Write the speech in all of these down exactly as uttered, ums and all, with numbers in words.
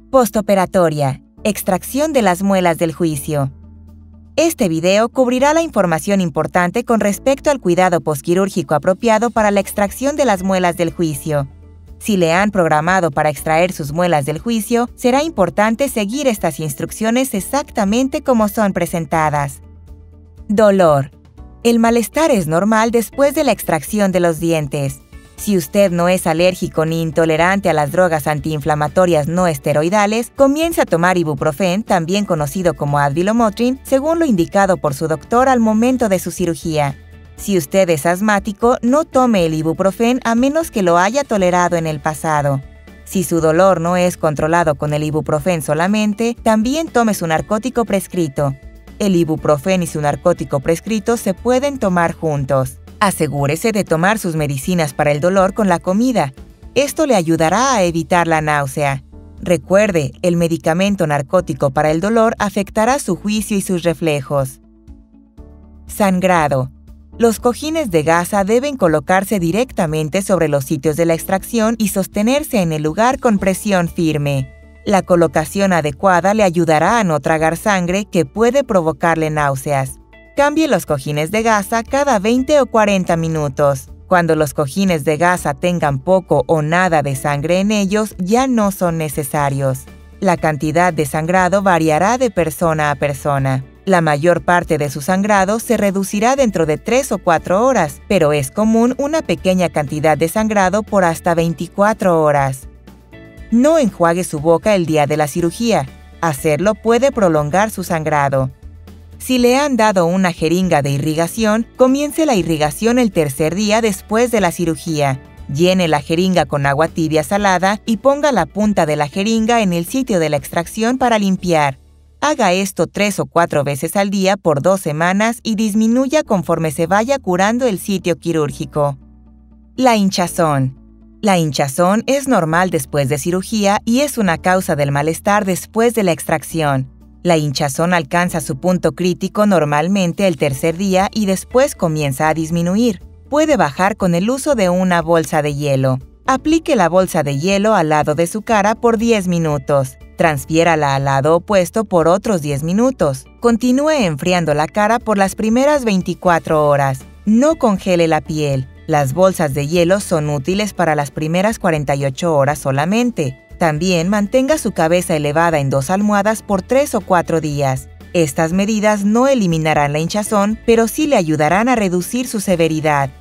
Postoperatoria. Extracción de las muelas del juicio. Este video cubrirá la información importante con respecto al cuidado posquirúrgico apropiado para la extracción de las muelas del juicio. Si le han programado para extraer sus muelas del juicio, será importante seguir estas instrucciones exactamente como son presentadas. Dolor. El malestar es normal después de la extracción de los dientes. Si usted no es alérgico ni intolerante a las drogas antiinflamatorias no esteroidales, comience a tomar ibuprofén, también conocido como Advil o Motrin, según lo indicado por su doctor al momento de su cirugía. Si usted es asmático, no tome el ibuprofén a menos que lo haya tolerado en el pasado. Si su dolor no es controlado con el ibuprofén solamente, también tome su narcótico prescrito. El ibuprofén y su narcótico prescrito se pueden tomar juntos. Asegúrese de tomar sus medicinas para el dolor con la comida. Esto le ayudará a evitar la náusea. Recuerde, el medicamento narcótico para el dolor afectará su juicio y sus reflejos. Sangrado. Los cojines de gasa deben colocarse directamente sobre los sitios de la extracción y sostenerse en el lugar con presión firme. La colocación adecuada le ayudará a no tragar sangre que puede provocarle náuseas. Cambie los cojines de gasa cada veinte o cuarenta minutos. Cuando los cojines de gasa tengan poco o nada de sangre en ellos, ya no son necesarios. La cantidad de sangrado variará de persona a persona. La mayor parte de su sangrado se reducirá dentro de tres o cuatro horas, pero es común una pequeña cantidad de sangrado por hasta veinticuatro horas. No enjuague su boca el día de la cirugía. Hacerlo puede prolongar su sangrado. Si le han dado una jeringa de irrigación, comience la irrigación el tercer día después de la cirugía. Llene la jeringa con agua tibia salada y ponga la punta de la jeringa en el sitio de la extracción para limpiar. Haga esto tres o cuatro veces al día por dos semanas y disminuya conforme se vaya curando el sitio quirúrgico. La hinchazón. La hinchazón es normal después de cirugía y es una causa del malestar después de la extracción. La hinchazón alcanza su punto crítico normalmente el tercer día y después comienza a disminuir. Puede bajar con el uso de una bolsa de hielo. Aplique la bolsa de hielo al lado de su cara por diez minutos. Transfiérala al lado opuesto por otros diez minutos. Continúe enfriando la cara por las primeras veinticuatro horas. No congele la piel. Las bolsas de hielo son útiles para las primeras cuarenta y ocho horas solamente. También mantenga su cabeza elevada en dos almohadas por tres o cuatro días. Estas medidas no eliminarán la hinchazón, pero sí le ayudarán a reducir su severidad.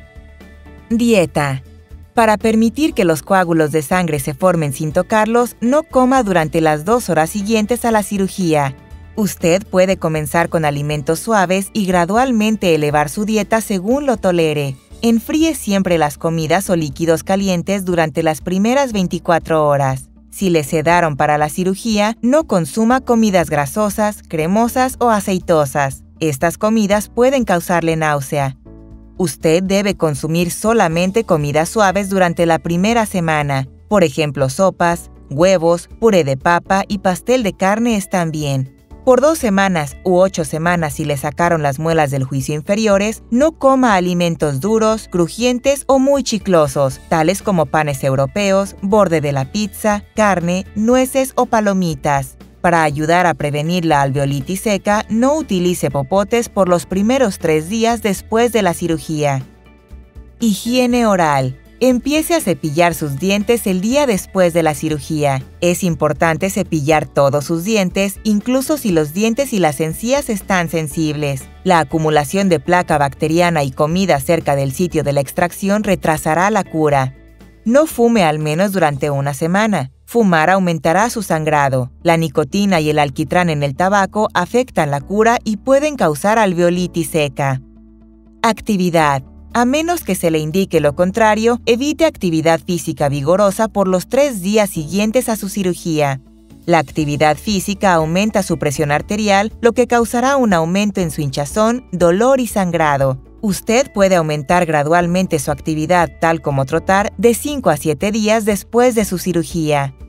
Dieta. Para permitir que los coágulos de sangre se formen sin tocarlos, no coma durante las dos horas siguientes a la cirugía. Usted puede comenzar con alimentos suaves y gradualmente elevar su dieta según lo tolere. Enfríe siempre las comidas o líquidos calientes durante las primeras veinticuatro horas. Si le sedaron para la cirugía, no consuma comidas grasosas, cremosas o aceitosas. Estas comidas pueden causarle náusea. Usted debe consumir solamente comidas suaves durante la primera semana. Por ejemplo, sopas, huevos, puré de papa y pastel de carne están bien. Por dos semanas u ocho semanas si le sacaron las muelas del juicio inferiores, no coma alimentos duros, crujientes o muy chiclosos, tales como panes europeos, borde de la pizza, carne, nueces o palomitas. Para ayudar a prevenir la alveolitis seca, no utilice popotes por los primeros tres días después de la cirugía. Higiene oral. Empiece a cepillar sus dientes el día después de la cirugía. Es importante cepillar todos sus dientes, incluso si los dientes y las encías están sensibles. La acumulación de placa bacteriana y comida cerca del sitio de la extracción retrasará la cura. No fume al menos durante una semana. Fumar aumentará su sangrado. La nicotina y el alquitrán en el tabaco afectan la cura y pueden causar alveolitis seca. Actividad. A menos que se le indique lo contrario, evite actividad física vigorosa por los tres días siguientes a su cirugía. La actividad física aumenta su presión arterial, lo que causará un aumento en su hinchazón, dolor y sangrado. Usted puede aumentar gradualmente su actividad, tal como trotar, de cinco a siete días después de su cirugía.